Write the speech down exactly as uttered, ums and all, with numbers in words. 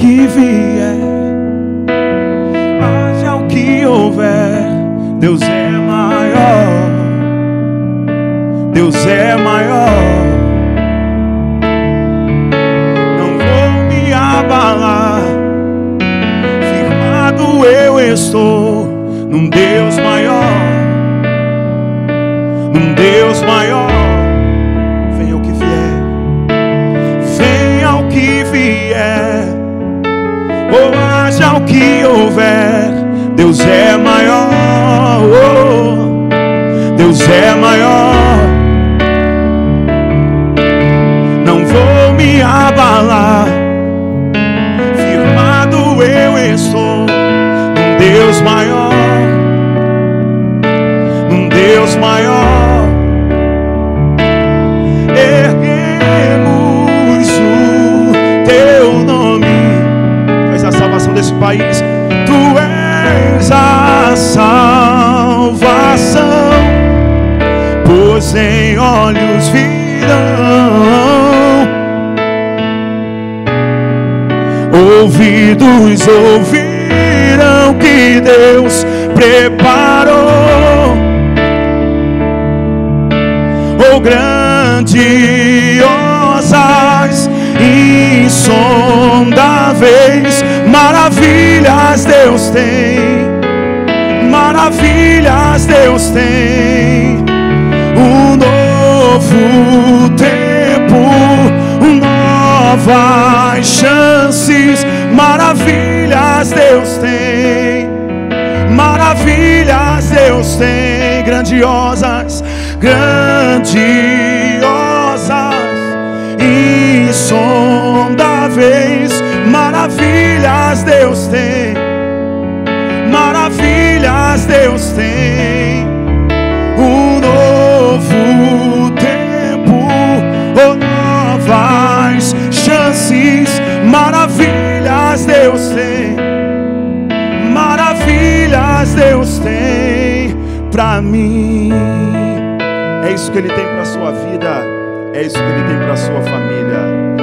que vier, haja o que houver, Deus é maior, Deus é maior. Não vou me abalar, firmado eu estou num Deus maior, num Deus maior. Venha o que vier, venha o que vier, ou haja o que houver, Deus é maior, oh, Deus é maior. Não vou me abalar, firmado eu estou num Deus maior, num Deus maior. Erguemos o teu nome, faz a salvação desse país. Tu és a salvação, pois em olhos virão, ouvidos ouvirão que Deus preparou. Oh, grandiosas, insondáveis maravilhas Deus tem, maravilhas Deus tem. Um novo tempo, novas chances, maravilhas Deus tem, maravilhas Deus tem. Grandiosas, grandiosas, insondáveis maravilhas Deus tem, maravilhas Deus tem. Um novo tempo, oh, novas chances, maravilhas Deus tem, maravilhas Deus tem pra mim. É isso que Ele tem para a sua vida, é isso que Ele tem para a sua família.